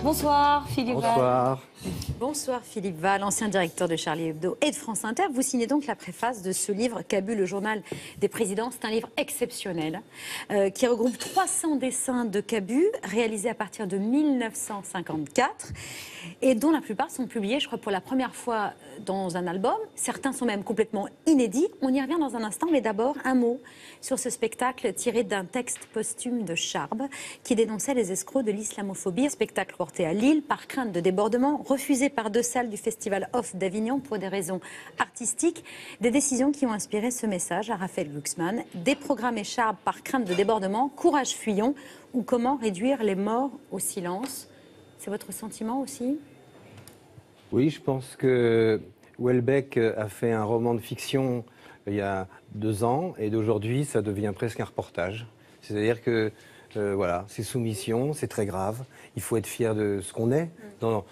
Bonsoir Philippe Val. Bonsoir. Bonsoir Philippe Val, ancien directeur de Charlie Hebdo et de France Inter. Vous signez donc la préface de ce livre Cabu, le journal des présidents. C'est un livre exceptionnel qui regroupe 300 dessins de Cabu réalisés à partir de 1954 et dont la plupart sont publiés, je crois, pour la première fois dans un album. Certains sont même complètement inédits. On y revient dans un instant, mais d'abord un mot sur ce spectacle tiré d'un texte posthume de Charb qui dénonçait les escrocs de l'islamophobie. Spectacle porté à Lille par crainte de débordement, refusé par 2 salles du Festival Off d'Avignon pour des raisons artistiques. Des décisions qui ont inspiré ce message à Raphaël Glucksmann. Déprogrammer Charb par crainte de débordement, courage fuyons, ou comment réduire les morts au silence. C'est votre sentiment aussi ? Oui, je pense que Houellebecq a fait un roman de fiction il y a 2 ans et d'aujourd'hui, ça devient presque un reportage. C'est-à-dire que voilà, c'est soumission, c'est très grave. Il faut être fier de ce qu'on est dans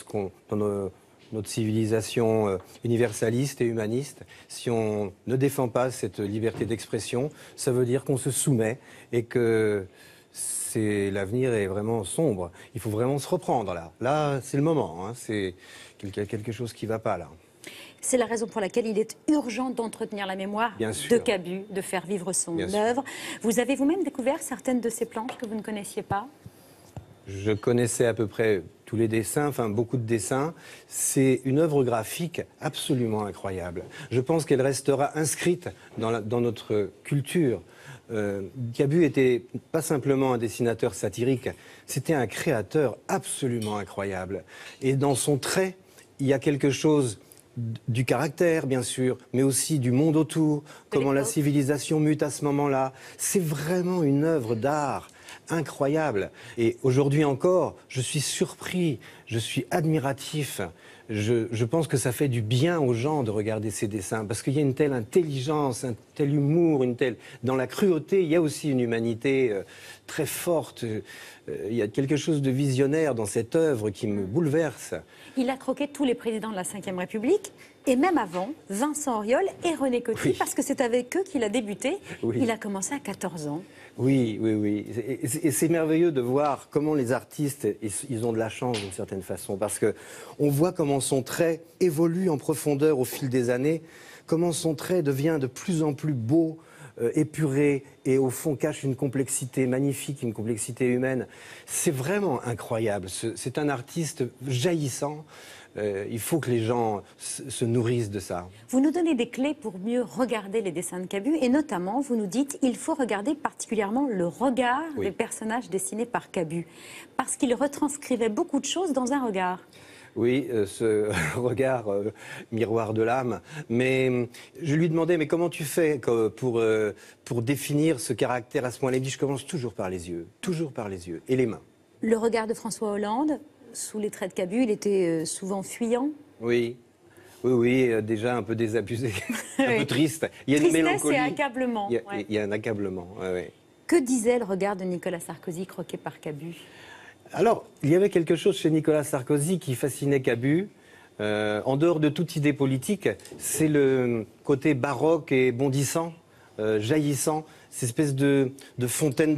notre civilisation universaliste et humaniste. Si on ne défend pas cette liberté d'expression, ça veut dire qu'on se soumet et que l'avenir est vraiment sombre. Il faut vraiment se reprendre là. Là, c'est le moment. Hein. C'est quelque chose qui ne va pas là. C'est la raison pour laquelle il est urgent d'entretenir la mémoire de Cabu, de faire vivre son œuvre. Vous avez vous-même découvert certaines de ces planches que vous ne connaissiez pas ? Je connaissais à peu près tous les dessins, enfin beaucoup de dessins. C'est une œuvre graphique absolument incroyable. Je pense qu'elle restera inscrite dans notre culture. Cabu était pas simplement un dessinateur satirique, c'était un créateur absolument incroyable. Et dans son trait, il y a quelque chose du caractère, bien sûr, mais aussi du monde autour, comment la civilisation mute à ce moment-là. C'est vraiment une œuvre d'art incroyable. Et aujourd'hui encore, je suis surpris, je suis admiratif. Je pense que ça fait du bien aux gens de regarder ces dessins, parce qu'il y a une telle intelligence, un tel humour, dans la cruauté, il y a aussi une humanité très forte. Il y a quelque chose de visionnaire dans cette œuvre qui me bouleverse. Il a croqué tous les présidents de la Ve République, et même avant, Vincent Auriol et René Coty, parce que c'est avec eux qu'il a débuté. Il a commencé à 14 ans. Oui. Et c'est merveilleux de voir comment les artistes, ils ont de la chance d'une certaine façon, parce qu'on voit comment son trait évolue en profondeur au fil des années, comment son trait devient de plus en plus beau, épuré, et au fond cache une complexité magnifique, une complexité humaine. C'est vraiment incroyable. C'est un artiste jaillissant. Il faut que les gens se nourrissent de ça. Vous nous donnez des clés pour mieux regarder les dessins de Cabu, et notamment, vous nous dites, il faut regarder particulièrement le regard des personnages dessinés par Cabu, parce qu'il retranscrivait beaucoup de choses dans un regard. Oui, ce regard miroir de l'âme. Mais je lui demandais, mais comment tu fais pour définir ce caractère à ce point-là ? Il me dit, je commence toujours par les yeux et les mains. Le regard de François Hollande, sous les traits de Cabu, il était souvent fuyant. Oui, déjà un peu désabusé, un peu triste. Il y a une mélancolie. Et accablement. Il y a un accablement, oui. Que disait le regard de Nicolas Sarkozy croqué par Cabu ? Alors, il y avait quelque chose chez Nicolas Sarkozy qui fascinait Cabu. En dehors de toute idée politique, c'est le côté baroque et bondissant, jaillissant, cette espèce de fontaine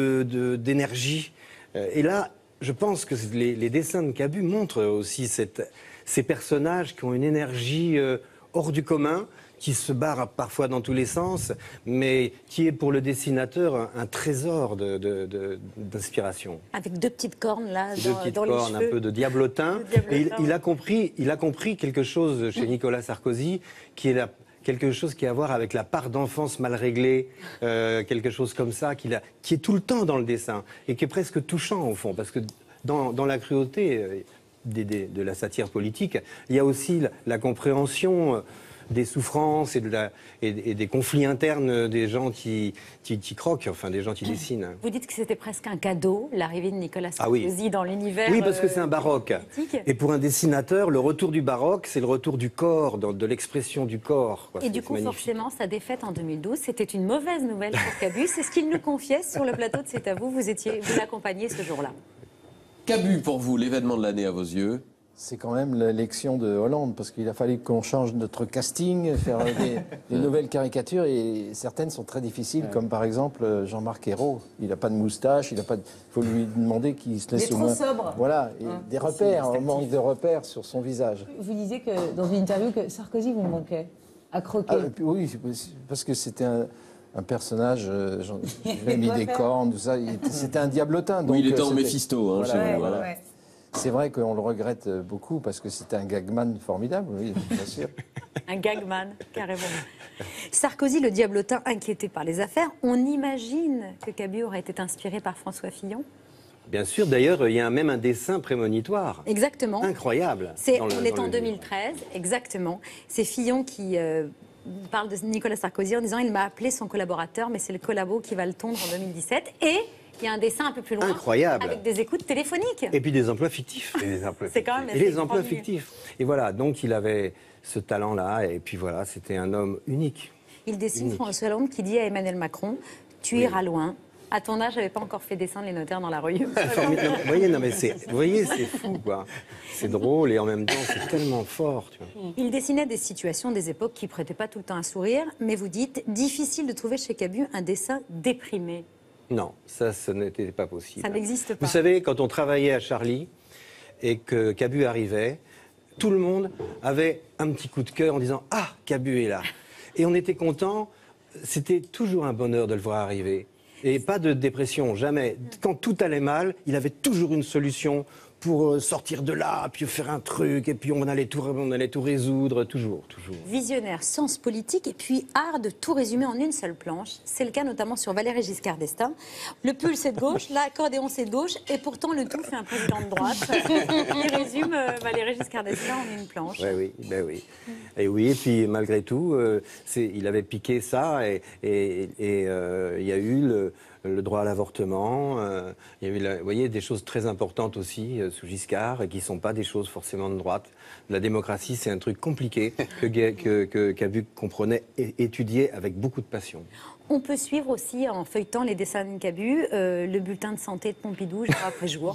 d'énergie. Et là, je pense que les dessins de Cabu montrent aussi ces personnages qui ont une énergie hors du commun, qui se barre parfois dans tous les sens, mais qui est pour le dessinateur un trésor d'inspiration. Avec 2 petites cornes là, dans les cheveux. Un peu de diablotin. Et il a compris quelque chose chez Nicolas Sarkozy, qui est quelque chose qui a à voir avec la part d'enfance mal réglée, quelque chose comme ça, qui est tout le temps dans le dessin, et qui est presque touchant au fond, parce que dans la cruauté de la satire politique, il y a aussi la compréhension des souffrances et des conflits internes des gens qui croquent, enfin des gens qui dessinent. Vous dites que c'était presque un cadeau, l'arrivée de Nicolas Sarkozy dans l'univers. Oui, parce que c'est un baroque. Et pour un dessinateur, le retour du baroque, c'est le retour du corps, de l'expression du corps. Et du coup, forcément, sa défaite en 2012, c'était une mauvaise nouvelle pour Cabu. C'est ce qu'il nous confiait sur le plateau de C'est à vous. Vous l'accompagnez ce jour-là. Cabu, pour vous, l'événement de l'année à vos yeux? C'est quand même l'élection de Hollande, parce qu'il a fallu qu'on change notre casting, faire des nouvelles caricatures, et certaines sont très difficiles, comme par exemple Jean-Marc Ayrault. Il n'a pas de moustache, il faut lui demander qu'il se laisse au moins... sobre. Voilà, et des repères, on manque de repères sur son visage. Vous disiez que, dans une interview, que Sarkozy vous manquait à croquer. Oui, parce que c'était un personnage, j'ai mis des cornes, tout ça, c'était un diablotin. Donc, oui, il était en Méphisto, hein, voilà, voilà. Ouais. C'est vrai qu'on le regrette beaucoup parce que c'était un gagman formidable, oui, bien sûr. Un gagman, carrément. Sarkozy, le diablotin inquiété par les affaires, on imagine que Cabu aurait été inspiré par François Fillon? Bien sûr, d'ailleurs, il y a même un dessin prémonitoire. Exactement. Incroyable. On est en 2013, exactement. C'est Fillon qui parle de Nicolas Sarkozy en disant « Il m'a appelé son collaborateur, mais c'est le collabo qui va le tondre en 2017. » Et il y a un dessin un peu plus loin. Incroyable. Avec des écoutes téléphoniques. Et puis des emplois fictifs. C'est quand même Et les emplois fictifs. Et voilà, donc il avait ce talent-là, et puis voilà, c'était un homme unique. Il dessine François Hollande qui dit à Emmanuel Macron « Tu iras loin. À ton âge, je n'avais pas encore fait descendre les notaires dans la rue. » Vous voyez, c'est fou, quoi. C'est drôle et en même temps, c'est tellement fort. Tu vois. Il dessinait des situations, des époques qui ne prêtaient pas tout le temps à sourire, mais vous dites « Difficile de trouver chez Cabu un dessin déprimé. » Non, ça, ce n'était pas possible. Ça n'existe pas. Vous savez, quand on travaillait à Charlie et que Cabu arrivait, tout le monde avait un petit coup de cœur en disant « Ah, Cabu est là !» Et on était contents. C'était toujours un bonheur de le voir arriver. Et pas de dépression, jamais. Quand tout allait mal, il avait toujours une solution pour sortir de là, puis faire un truc, et puis on allait tout résoudre, toujours. Visionnaire, sens politique, et puis art de tout résumer en une seule planche. C'est le cas notamment sur Valéry Giscard d'Estaing. Le pull, c'est de gauche, l'accordéon, c'est de gauche, et pourtant le tout fait un président de droite. Il résume Valéry Giscard d'Estaing en une planche. Oui. Et puis malgré tout, il avait piqué ça, et il y a eu le droit à l'avortement. Il y a eu, vous voyez, des choses très importantes aussi sous Giscard, et qui ne sont pas des choses forcément de droite. La démocratie, c'est un truc compliqué que Cabu comprenait et étudiait avec beaucoup de passion. On peut suivre aussi, en feuilletant les dessins de Cabu, le bulletin de santé de Pompidou jour après jour.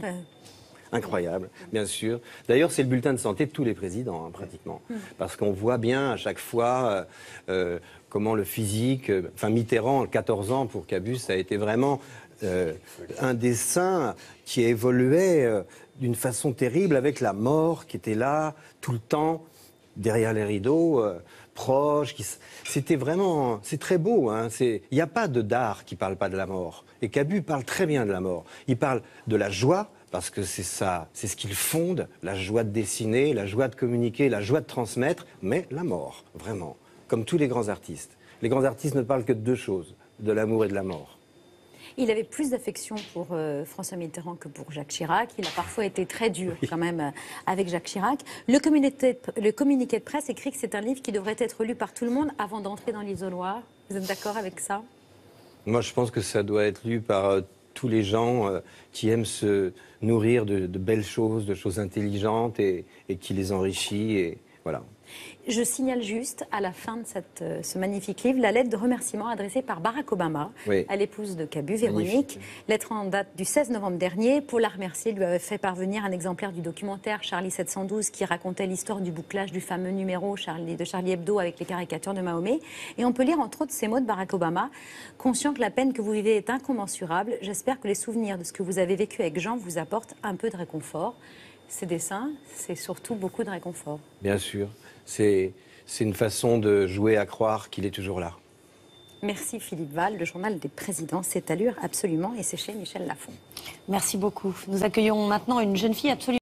Incroyable, bien sûr. D'ailleurs, c'est le bulletin de santé de tous les présidents, hein, pratiquement. Parce qu'on voit bien à chaque fois comment le physique... Enfin, Mitterrand, 14 ans pour Cabu, ça a été vraiment un dessin qui évoluait d'une façon terrible, avec la mort qui était là, tout le temps, derrière les rideaux, proche. C'était vraiment... C'est très beau. Hein, il n'y a pas d'art qui ne parle pas de la mort. Et Cabu parle très bien de la mort. Il parle de la joie, parce que c'est ça, c'est ce qu'il fonde, la joie de dessiner, la joie de communiquer, la joie de transmettre, mais la mort, vraiment, comme tous les grands artistes. Les grands artistes ne parlent que de deux choses, de l'amour et de la mort. Il avait plus d'affection pour François Mitterrand que pour Jacques Chirac. Il a parfois été très dur quand même avec Jacques Chirac. Le communiqué de presse écrit que c'est un livre qui devrait être lu par tout le monde avant d'entrer dans l'isoloir. Vous êtes d'accord avec ça? Moi, je pense que ça doit être lu par tous les gens qui aiment se nourrir de belles choses, de choses intelligentes et qui les enrichit. Et voilà. Je signale juste, à la fin de ce magnifique livre, la lettre de remerciement adressée par Barack Obama à l'épouse de Cabu, Véronique. Magnifique. Lettre en date du 16 novembre dernier. Pour la remercier, il lui avait fait parvenir un exemplaire du documentaire Charlie 712 qui racontait l'histoire du bouclage du fameux numéro de Charlie Hebdo avec les caricatures de Mahomet. Et on peut lire entre autres ces mots de Barack Obama. « Conscient que la peine que vous vivez est incommensurable, j'espère que les souvenirs de ce que vous avez vécu avec Jean vous apportent un peu de réconfort. » Ces dessins, c'est surtout beaucoup de réconfort. Bien sûr. C'est une façon de jouer à croire qu'il est toujours là. Merci Philippe Val, le journal des présidents, c'est allure absolument, et c'est chez Michel Lafon. Merci beaucoup. Nous accueillons maintenant une jeune fille absolument